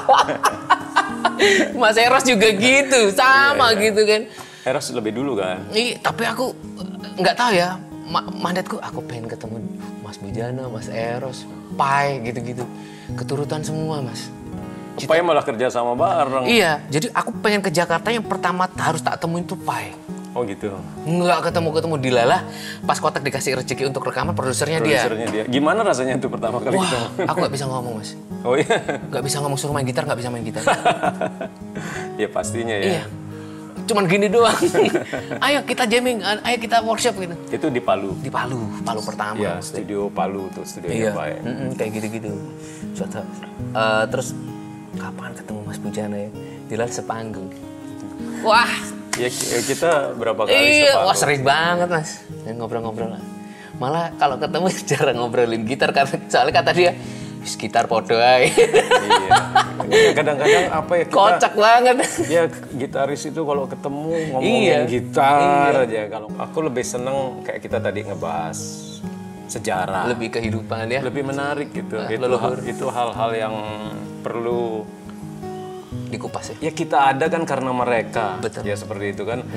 Mas Eros juga gitu, sama gitu kan. Eros lebih dulu kan? Iya, tapi aku nggak tahu ya, ma- mandatku aku pengen ketemu Mas Bujana, Mas Eros, Pai gitu-gitu. Keturutan semua, Mas. Supaya malah kerja sama bareng. Iya, jadi aku pengen ke Jakarta yang pertama harus tak temuin tuh Pai. Oh gitu. Nggak ketemu-ketemu, dilalah pas kotak dikasih rezeki untuk rekaman, produsernya dia. Produsernya dia. Gimana rasanya itu pertama kali Wah, ketemu? aku nggak bisa ngomong Mas. Oh iya. Nggak bisa ngomong, suruh main gitar nggak bisa main gitar. Ya pastinya ya. Iya, cuman gini doang. Ayo kita jamming, ayo kita workshop gitu. Itu di Palu. Di Palu, Palu pertama. Ya, studio Palu tuh, Iya, studionya Pak. ya. mm-mm, kayak gitu-gitu. Suatu, eh, terus kapan ketemu Mas Bujana ya? Dilan sepanggung. Wah, Ya ki- ya, kita berapa kali iya, sepanggung. wah sering banget Mas. Dan ngobrol-ngobrol lah. Malah kalau ketemu jarang ngobrolin gitar karena soalnya kata dia, sekitar podo ae. Iya. Kadang-kadang apa ya kita, Kocak banget. ya gitaris itu kalau ketemu ngomongin Iya. gitar aja. Kalau aku lebih seneng kayak kita tadi ngebahas sejarah. Lebih kehidupan ya. Lebih menarik gitu. Nah, itu hal- itu hal-hal yang perlu Dikupas ya. ya kita ada kan karena mereka. Betul. Ya seperti itu kan.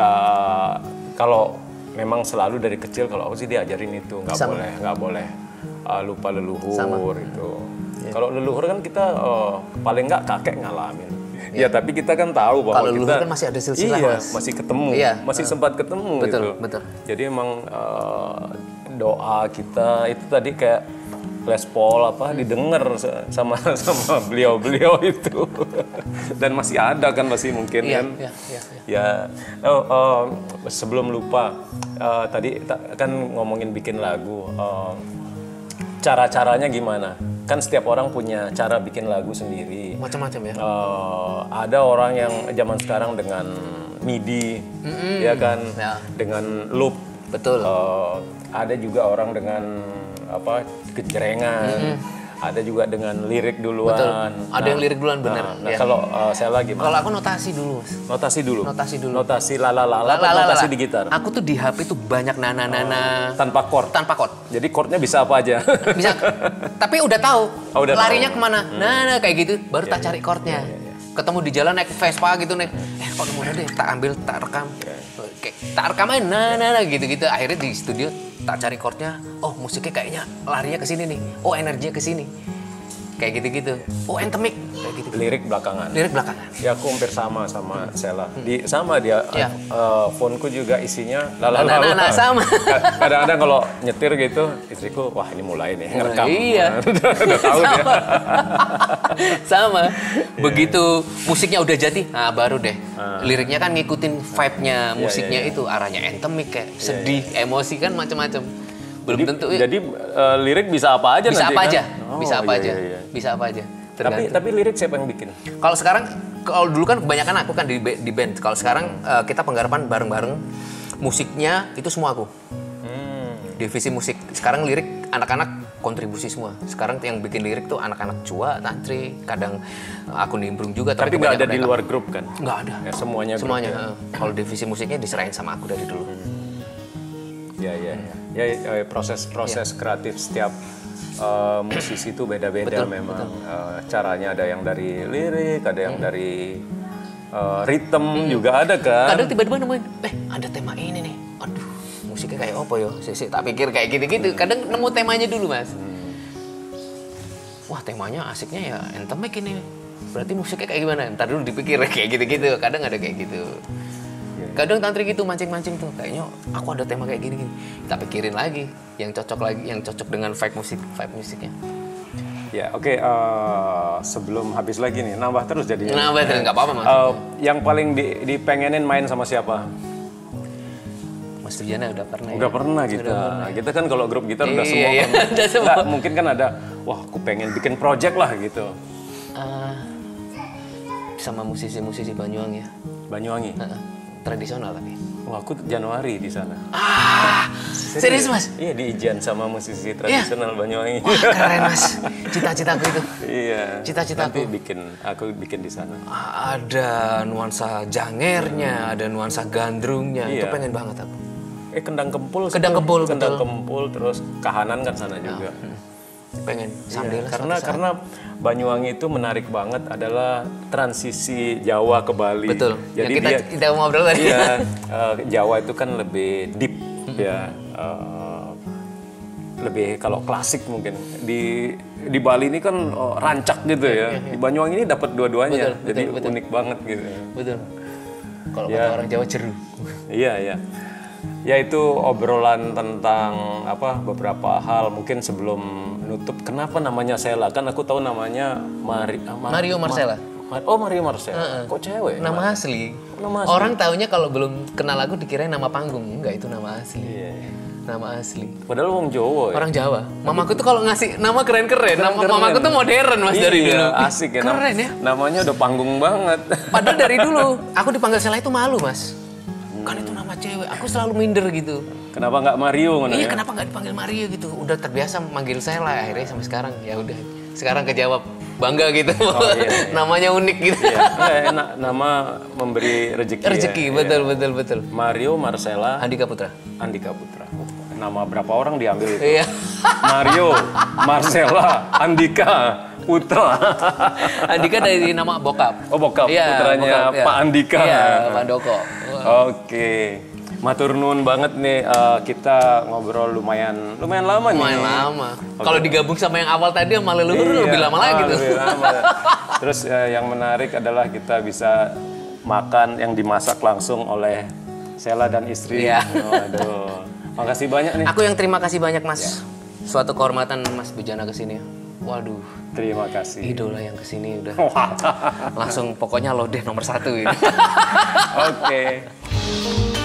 Enggak kalau memang selalu dari kecil kalau aku sih diajarin itu nggak Sama. boleh nggak boleh uh, lupa leluhur Sama. itu. Kalau leluhur kan kita uh, paling nggak kakek ngalamin. Ya tapi kita kan tahu bahwa Kalau kita leluhur kan masih ada silsilah, iya, Mas. masih ketemu, Iya. masih sempat ketemu Betul, gitu. betul. Jadi emang uh, doa kita itu tadi kayak Les Paul apa didengar sama sama beliau-beliau itu dan masih ada kan masih mungkin Iya, kan iya, iya, iya. ya oh, oh, sebelum lupa uh, tadi ta- kan ngomongin bikin lagu uh, cara-caranya gimana kan setiap orang punya cara bikin lagu sendiri. Macam-macam ya. Uh, ada orang yang zaman sekarang dengan MIDI ya kan Ya. dengan loop. Betul. Uh, ada juga orang dengan apa kejrengan, ada juga dengan lirik duluan. Betul. Ada yang lirik duluan bener. Nah, nah Ya. kalau uh, saya lagi Kalau aku notasi dulu, Mas. notasi dulu. Notasi dulu. Notasi lala lala, Lala, lala, notasi lala. di gitar. Aku tuh di H P tuh banyak nana-nana Tanpa chord. tanpa chord. Jadi chordnya bisa apa aja. Bisa, tapi udah tahu Oh, udah larinya tahu. kemana. Nah, nah, kayak gitu, baru tak cari chordnya. Ketemu di jalan naik Vespa gitu nih, eh kok mana deh, tak ambil, tak rekam, kayak tak rekam aja, nah, nah, nah, gitu-gitu. Akhirnya di studio tak cari chordnya, oh musiknya kayaknya larinya ke sini nih, oh energinya ke sini, kayak gitu-gitu. Oh anthemic, kayak gitu. Lirik belakangan. Lirik belakangan. Ya aku hampir sama sama Sela. Di sama dia Ya. uh, phoneku juga isinya lala Nah, nah, lala. nah, sama. Kadang-kadang kalau nyetir gitu istriku wah ini mulai nih ngerekam. Iya. udah, udah tahu dia. Sama. Sama. Begitu musiknya udah jadi, nah baru deh. Liriknya kan ngikutin vibe-nya musiknya iya, iya. itu arahnya anthemic kayak sedih, emosi kan macam-macam. Belum Jadi, tentu ya. jadi uh, lirik bisa apa aja Bisa nanti apa kan? aja, Oh, bisa apa iya, aja, iya, iya. bisa apa aja. Tapi Tergantung. tapi lirik siapa yang bikin? Kalau sekarang, kalau dulu kan kebanyakan aku kan di, ba- di band. Kalau sekarang eh, kita penggarapan bareng-bareng, musiknya itu semua aku. Hmm. Divisi musik. Sekarang lirik anak-anak kontribusi semua. Sekarang yang bikin lirik tuh anak-anak Cua, Tantri, kadang aku nimbrung juga. Tapi nggak ada kebanyakan di mereka. luar grup kan? Nggak ada. Ya, semuanya grup Semuanya. ya? eh. Kalau divisi musiknya diserahin sama aku dari dulu. Ya ya ya. Ya, ya, proses-proses kreatif setiap uh, musisi itu beda-beda memang. Uh, caranya ada yang dari lirik, ada yang dari uh, ritme juga ada kan. Kadang tiba-tiba nemuin, eh ada tema ini nih. Aduh, musiknya kayak apa ya? Sisi tak pikir kayak gitu-gitu. Kadang nemu temanya dulu, Mas. Wah, temanya asiknya ya anthemic ini. Berarti musiknya kayak gimana? Ntar dulu dipikir kayak gitu-gitu. Kadang ada kayak gitu. Kadang Tantri gitu mancing-mancing tuh. Kayaknya aku ada tema kayak gini-gini. Kita pikirin lagi yang cocok lagi, yang cocok dengan vibe musik, vibe musiknya. Ya oke. uh, sebelum habis lagi nih, nambah terus jadinya. Nah, betul nggak apa-apa, Mas. Uh, yang paling di, dipengenin main sama siapa? Mas Turjana udah pernah. Udah ya? pernah kita. Kita kan kalau grup gitar udah Iya, semua. iya, kan. udah semua. Nggak, mungkin kan ada, wah aku pengen bikin project lah gitu. Ah, sama musisi-musisi Banyuwangi ya. Banyuwangi. Heeh. Tradisional tapi. Wah aku Januari di sana. Ah, serius Mas? Iya di Ijan sama musisi tradisional Banyuwangi. Wah keren Mas, cita-citaku itu. Iya. Cita-citaku. Nanti bikin, aku bikin di sana. Ah, ada nuansa jangernya, ada nuansa gandrungnya, itu Iya. pengen banget aku. Eh Kendang Kempul. Kendang situ. Kempul, Kendang betul. Kempul terus Kahanan kan sana juga. Pengen sambil Iya, karena karena Banyuwangi itu menarik banget adalah transisi Jawa ke Bali. Betul. Jadi Yang kita dia kita ngobrol tadi. iya, eh, Jawa itu kan lebih deep ya. eh, lebih kalau klasik mungkin. Di di Bali ini kan oh, rancak gitu ya. Di Banyuwangi ini dapat dua-duanya. Betul, Jadi betul, betul. unik banget gitu. Betul. Kalau Ya. kata orang Jawa ceru. Iya, iya. Ya itu obrolan tentang apa beberapa hal mungkin sebelum nutup. Kenapa namanya Sela? Kan aku tahu namanya Mari, ah, Ma- Mario Marcella. Ma- oh Mario Marcella. Kok cewek? Nama asli. Nama asli. Orang taunya kalau belum kenal aku dikirain nama panggung. Enggak, itu nama asli. Iya. Nama asli. Padahal wong Jawa ya. Orang Jawa. Mamaku tuh kalau ngasih nama keren-keren. Nama Keren-keren. mamaku tuh modern Mas dari Iya, dulu. asik ya. nam- Keren ya. Namanya udah panggung banget. Padahal dari dulu aku dipanggil Sela itu malu Mas. kan itu nama cewek. Aku selalu minder gitu. Kenapa nggak Mario? Iya, Ya? kenapa nggak dipanggil Mario gitu? Udah terbiasa manggil saya lah akhirnya sampai sekarang. Ya udah. Sekarang kejawab bangga gitu. Oh, iya, iya. Namanya unik gitu. Iya, ya, enak. Nama memberi rezeki. Rezeki, ya. betul, Iya. betul, betul. Mario, Marcella, Andika Putra. Andika Putra. Nama berapa orang diambil itu? Iya. Mario, Marcella, Andika, Putra. Andika dari nama bokap. Oh, bokap, Iya, putranya bokap, iya. Pak Andika. Iya, Pak Doko. Oke. Matur nuwun banget nih, eh, kita ngobrol lumayan lumayan lama nih. Lumayan lama. Kalau digabung sama yang awal tadi sama leluhur Iya, lebih lama lagi ah, tuh. lebih lama. Terus eh, yang menarik adalah kita bisa makan yang dimasak langsung oleh Sheila dan istri. Iya. Waduh. Makasih banyak nih. Aku yang terima kasih banyak, Mas. Suatu kehormatan Mas Bujana kesini. Waduh, Terima kasih. idola yang kesini udah langsung pokoknya lo deh nomor satu ini. Oke.